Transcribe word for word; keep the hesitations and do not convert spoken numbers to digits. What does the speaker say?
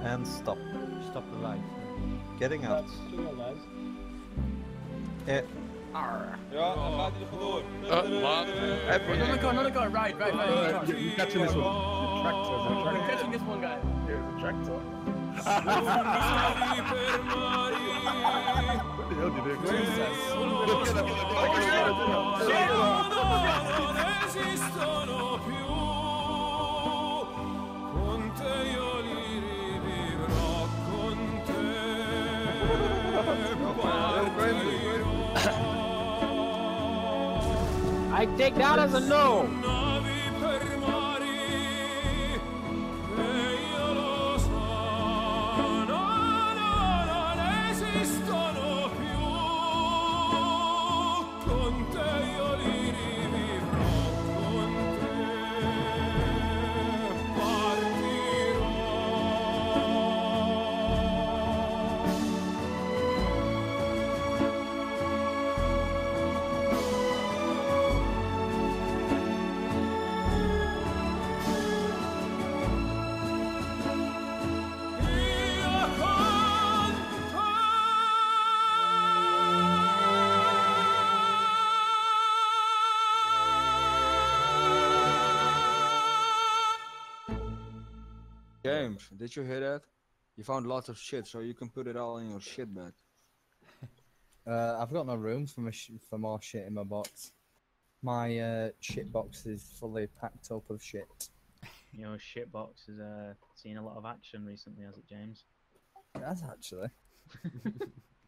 And stop. Stop the ride. Getting out. Eh. Ja, dan gaat hij er vandoor. Another car, another car, right, right, right. Another car. You're catching this one. The tractor. The I'm tractor. catching this one guy. Yeah, the tractor. What the hell did they do? I take that as a no. James, did you hear that? You found lots of shit, so you can put it all in your shit bag. Uh, I've got no room for my sh for more shit in my box. My uh, shit box is fully packed up of shit. Your shitbox has uh, seen a lot of action recently, has it, James? It has actually.